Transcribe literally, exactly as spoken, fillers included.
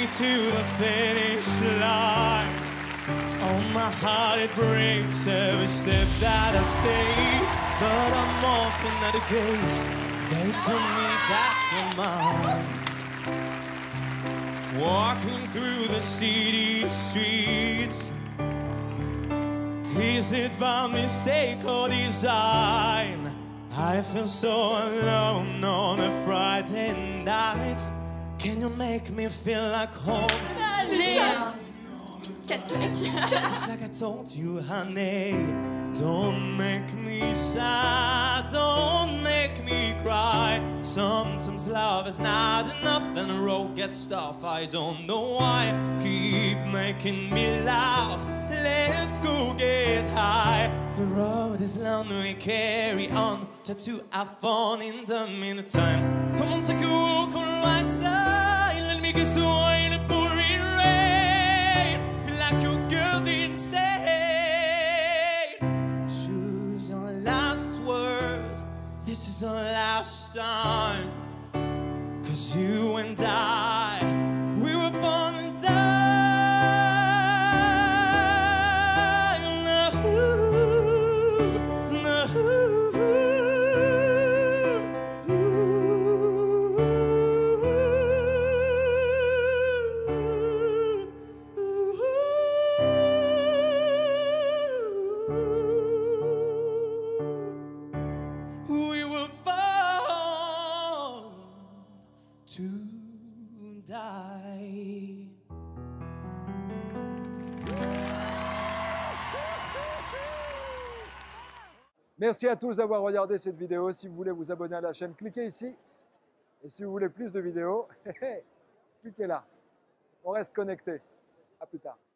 me to the finish line. Oh, my heart, it breaks every step that I take. But I'm walking at the gates. They tell me that you're mine. Walking through the city streets. Is it by mistake or design? I feel so alone on a Friday night. Can you make me feel like home? Allez, quatre claques. It's like I told you, honey. Don't make me sad, don't make me cry. Sometimes love is not enough and the road gets tough. I don't know why. Keep making me laugh. Let's go get high. The road is long, we carry on. Try to have fun in the meantime. Come on, take a walk on the right side. Let me get away in the pouring rain. You like your girl insane. Choose your last words. This is our last time. Cause you and I, we were born to die. To die. Merci à tous d'avoir regardé cette vidéo. Si vous voulez vous abonner à la chaîne, cliquez ici. Et si vous voulez plus de vidéos, cliquez là. On reste connecté. À plus tard.